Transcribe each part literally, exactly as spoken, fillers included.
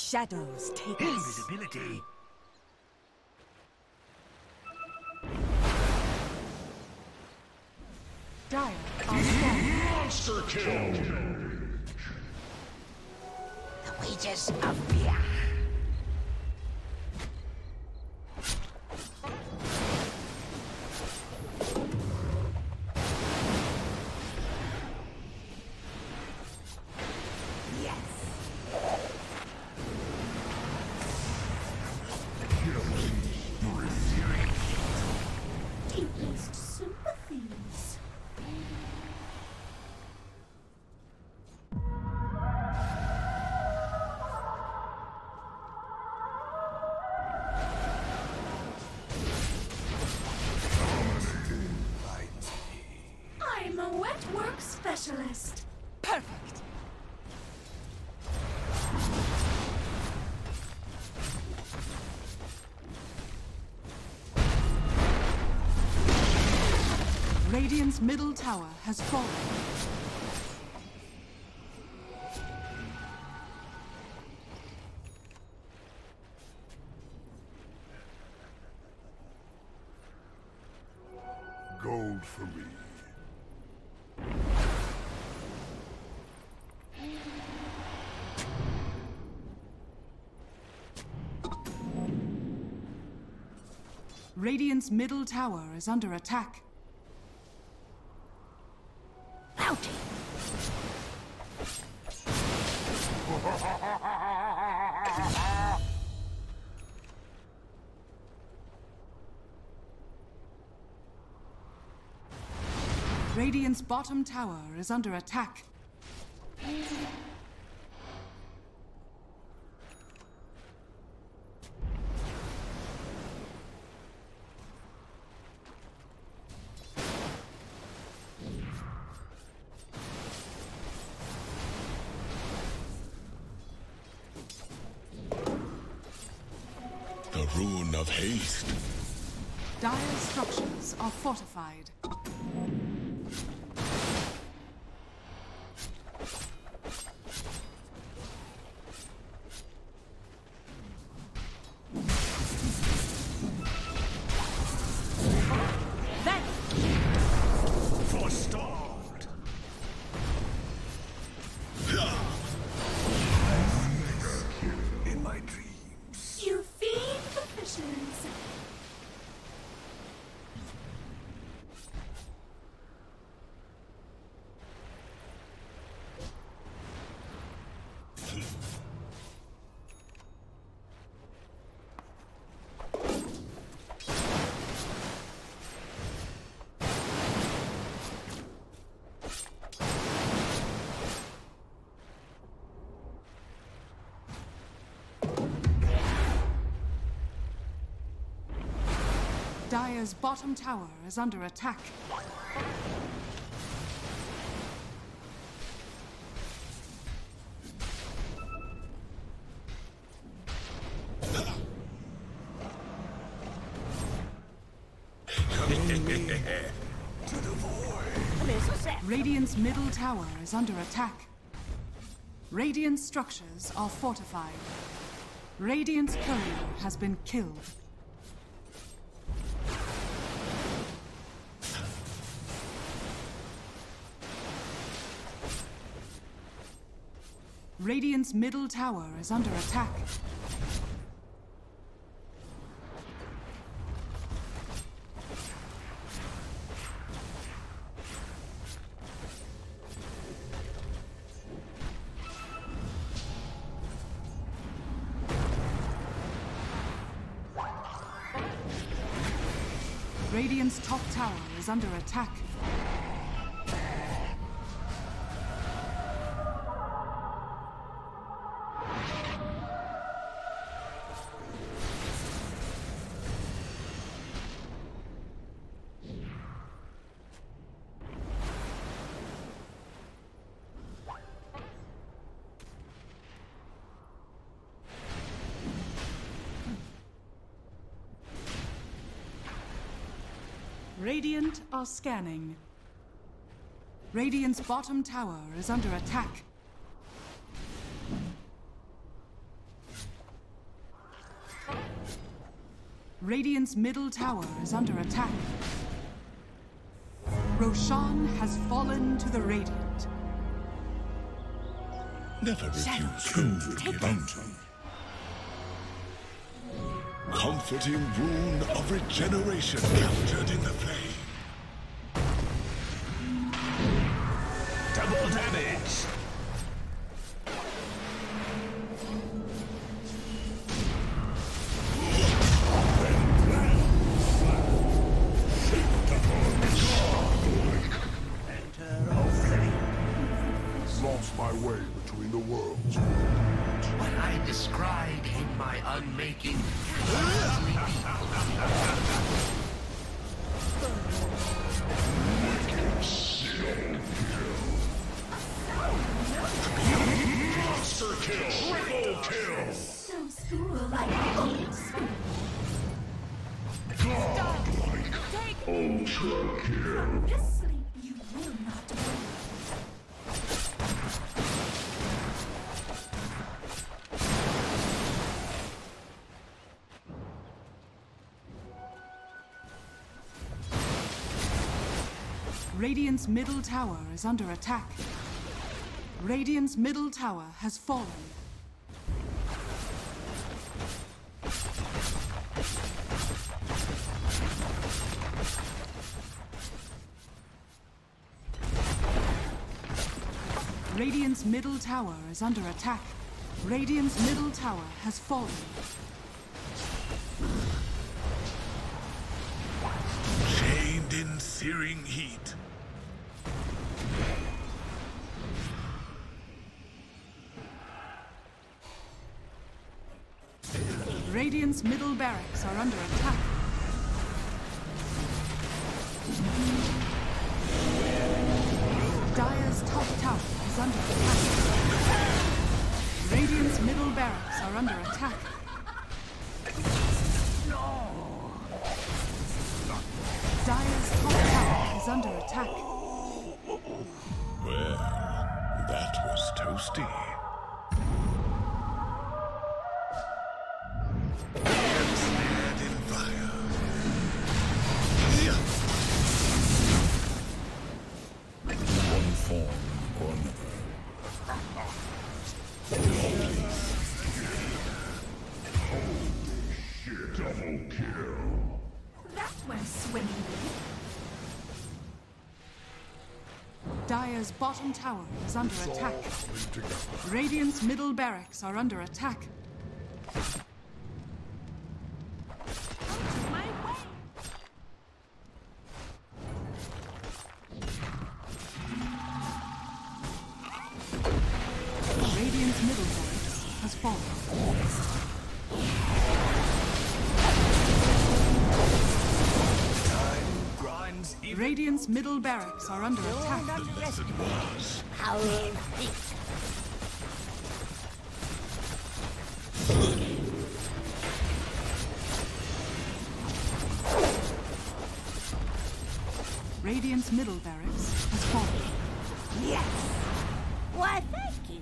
shadows take us. Invisibility. Dire are scanning. Monster kill! The wages of fear. Deepest sympathies. I'm a wet work specialist. Perfect. Radiant's middle tower has fallen. Gold for me. Radiant's middle tower is under attack. Bounty. Radiant's bottom tower is under attack. The rune of haste. Dire structures are fortified. Forestalled. In my dreams. You feed the fishes. Dire's bottom tower is under attack. To the void. Radiant's middle tower is under attack. Radiant structures are fortified. Radiant's courier has been killed. Radiant's middle tower is under attack. Radiant's top tower is under attack. Radiant are scanning. Radiant's bottom tower is under attack. Radiant's middle tower is under attack. Roshan has fallen to the Radiant. Never refuse food to bounty. Comforting rune of regeneration captured in the flame. Double damage! Lost my way between the worlds. What I described in my unmaking. Monster kill! Triple kill! So school like oats. Godlike! Ultra kill! This sleep you will not wake. Radiant's middle tower is under attack. Radiant's middle tower has fallen. Radiant's middle tower is under attack. Radiant's middle tower has fallen. Chained in searing heat. Radiant's middle barracks are under attack. Dire's top tower is under attack. Radiant's middle barracks are under attack. Dire's top tower is under attack. Well, that was toasty. Snared in fire. One form or another. Double kill. That went swimmingly. Dire's bottom tower is under attack. Radiant's middle barracks are under attack. Radiant's middle barracks has fallen. Radiant's middle barracks are under attack. How thick. Radiant's middle barracks has fallen. Yes. Why, thank you.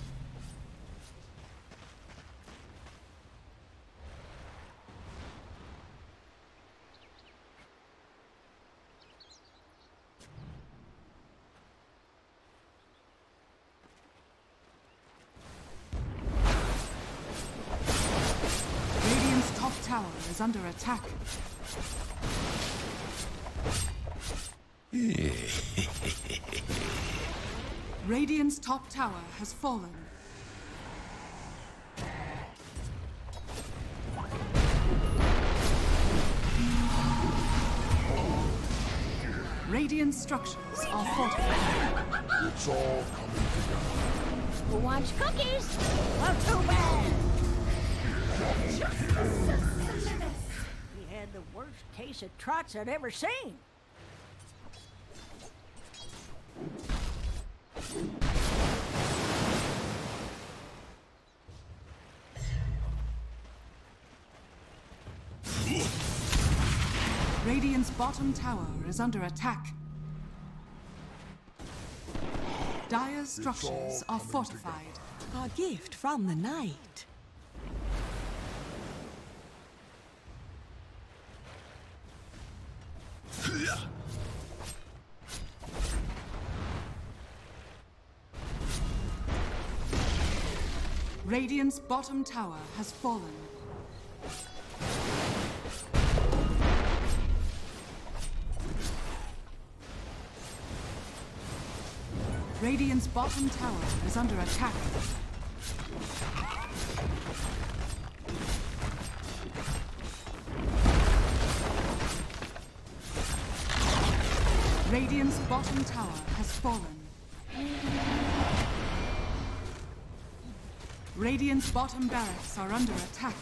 Radiant's top tower is under attack. Radiant's top tower has fallen. Radiant structures are fortified. It's all coming together. Who wants cookies? Well, too bad. He had the worst case of trots I'd ever seen. Radiant's bottom tower is under attack. Dire's structures are fortified. A gift from the night. Radiant's bottom tower has fallen. Radiant's bottom tower is under attack. Radiant's bottom tower has fallen. Radiant's bottom barracks are under attack.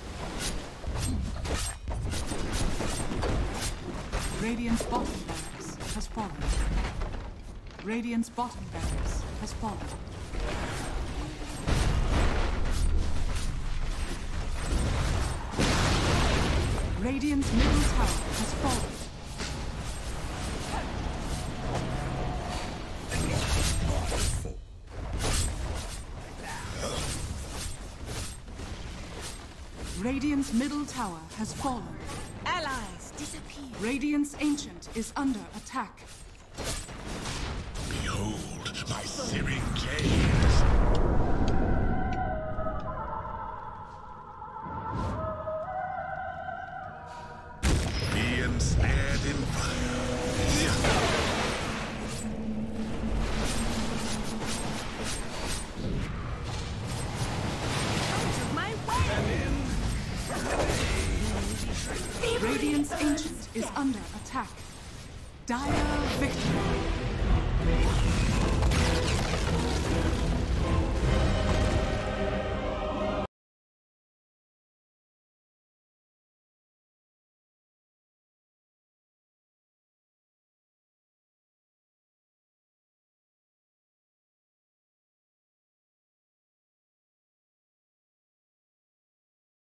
Radiant's bottom barracks has fallen. Radiant's bottom barracks has fallen. Radiant's middle tower has fallen. Radiant's middle tower has fallen. Allies disappear. Radiant's ancient is under attack. Behold my searing gaze. Be ensnared in fire. My way. Radiant's ancient is under attack. Dire victory.